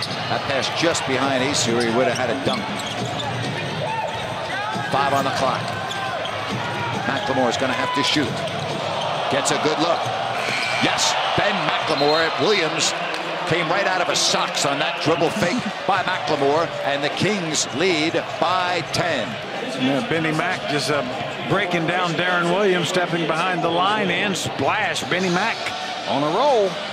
That pass just behind Ace, or he would have had a dunk. 5 on the clock. Macklemore is going to have to shoot. Gets a good look. Yes, Ben Macklemore. Williams came right out of his socks on that dribble fake by Macklemore, and the Kings lead by 10. Yeah, Benny Mack just breaking down Deron Williams, stepping behind the line, and splash. Benny Mack on a roll.